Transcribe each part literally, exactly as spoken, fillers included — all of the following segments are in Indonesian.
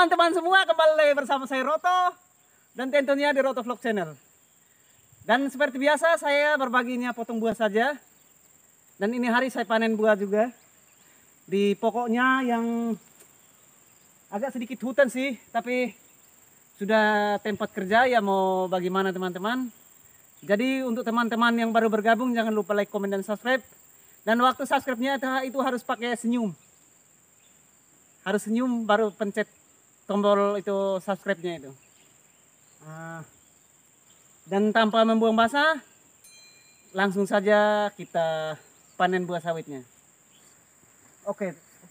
teman-teman semua, kembali bersama saya Roto dan tentunya di Roto Vlog Channel. Dan seperti biasa saya berbaginya potong buah saja. Dan ini hari saya panen buah juga di pokoknya yang agak sedikit hutan sih, tapi sudah tempat kerja ya, mau bagaimana teman-teman. Jadi untuk teman-teman yang baru bergabung jangan lupa like, komen, dan subscribe. Dan waktu subscribe-nya itu harus pakai senyum. Harus senyum baru pencet tombol itu subscribe-nya itu. Nah, dan tanpa membuang masa, langsung saja kita panen buah sawitnya. Oke.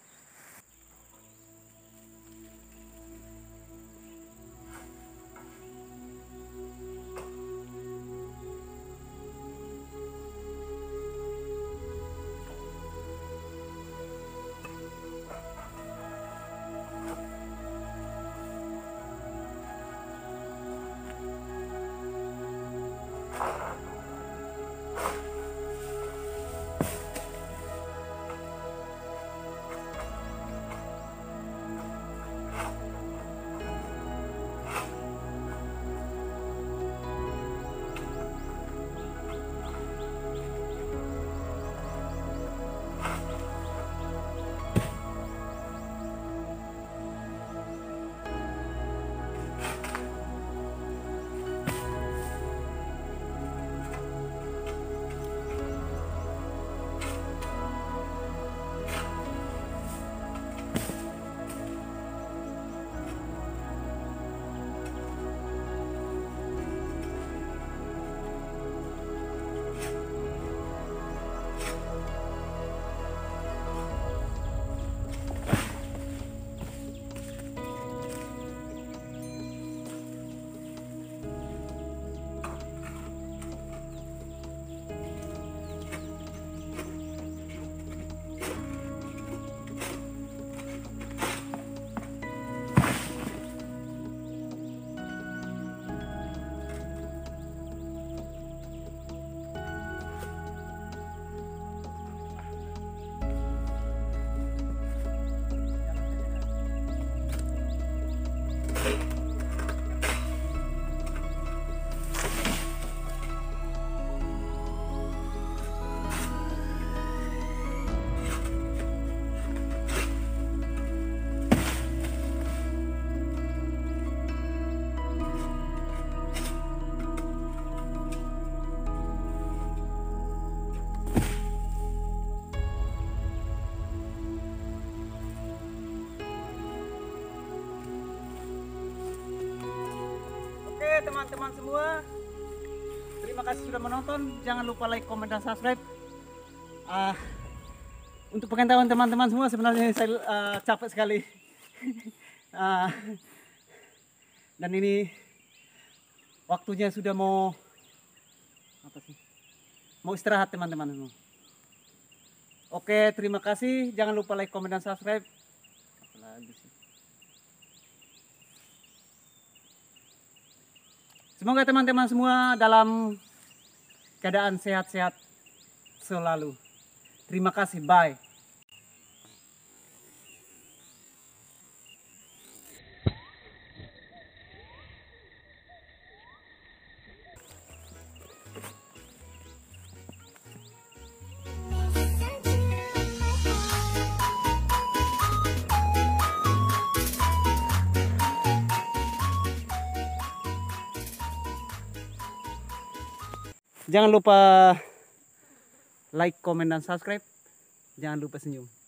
Teman-teman semua, terima kasih sudah menonton. Jangan lupa like, komen, dan subscribe. Uh, untuk pengetahuan teman-teman semua, sebenarnya saya uh, capek sekali. uh, dan ini waktunya sudah mau apa sih? Mau istirahat teman-teman. Oke, terima kasih. Jangan lupa like, komen, dan subscribe. Apalagi sih? Semoga teman-teman semua dalam keadaan sehat-sehat selalu. Terima kasih, bye. Jangan lupa like, komen, dan subscribe. Jangan lupa senyum.